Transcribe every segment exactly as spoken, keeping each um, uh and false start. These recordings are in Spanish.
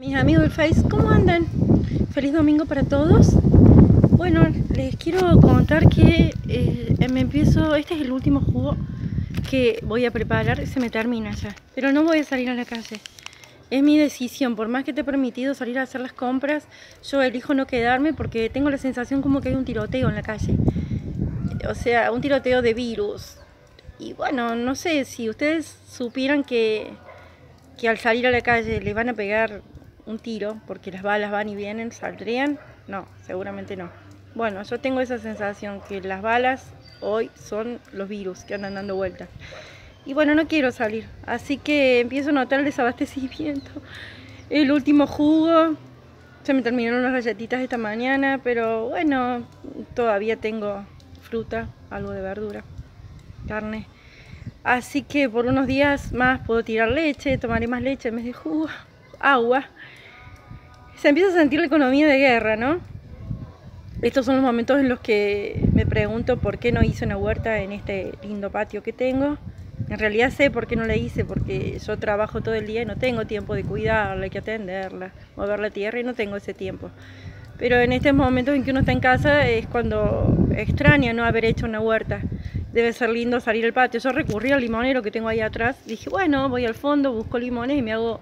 Mis amigos del Face, ¿cómo andan? Feliz domingo para todos. Bueno, les quiero contar que eh, me empiezo, este es el último jugo que voy a preparar, se me termina ya, pero no voy a salir a la calle. Es mi decisión, por más que te he permitido salir a hacer las compras, yo elijo no quedarme porque tengo la sensación como que hay un tiroteo en la calle. O sea, un tiroteo de virus. Y bueno, no sé, si ustedes supieran que, que al salir a la calle les van a pegar un tiro porque las balas van y vienen, ¿saldrían? No, seguramente no. Bueno, yo tengo esa sensación que las balas hoy son los virus que andan dando vueltas. Y bueno, no quiero salir, así que empiezo a notar el desabastecimiento. El último jugo, se me terminaron las galletitas esta mañana, pero bueno, todavía tengo fruta, algo de verdura, carne. Así que por unos días más puedo tirar leche, tomaré más leche en vez de jugo, agua. Se empieza a sentir la economía de guerra, ¿no? Estos son los momentos en los que me pregunto por qué no hice una huerta en este lindo patio que tengo. En realidad sé por qué no la hice, porque yo trabajo todo el día y no tengo tiempo de cuidarla, hay que atenderla, mover la tierra y no tengo ese tiempo. Pero en estos momentos en que uno está en casa es cuando extraña no haber hecho una huerta. Debe ser lindo salir al patio. Yo recurrí al limonero que tengo ahí atrás. Dije, bueno, voy al fondo, busco limones y me hago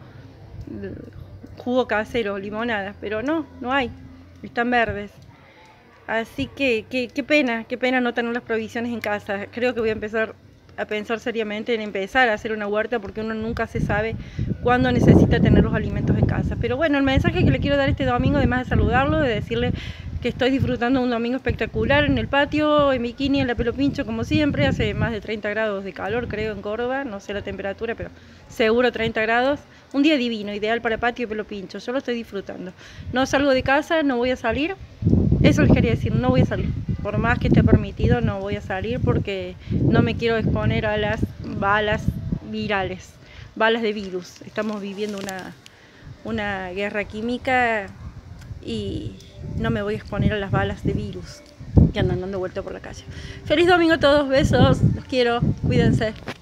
jugo casero, limonadas. Pero no, no hay. Están verdes. Así que, qué, qué pena, qué pena no tener las provisiones en casa. Creo que voy a empezar a pensar seriamente en empezar a hacer una huerta porque uno nunca se sabe cuándo necesita tener los alimentos en casa. Pero bueno, el mensaje que le quiero dar este domingo, además de saludarlo, de decirle que estoy disfrutando de un domingo espectacular en el patio, en bikini, en la pelo pincho como siempre. Hace más de treinta grados de calor, creo, en Córdoba, no sé la temperatura, pero seguro treinta grados. Un día divino, ideal para patio y pelo pincho, yo lo estoy disfrutando. No salgo de casa, no voy a salir, eso les quería decir, no voy a salir. Por más que esté permitido, no voy a salir porque no me quiero exponer a las balas virales, balas de virus. Estamos viviendo una, una guerra química y no me voy a exponer a las balas de virus que andan dando vuelta por la calle. Feliz domingo a todos, besos, los quiero, cuídense.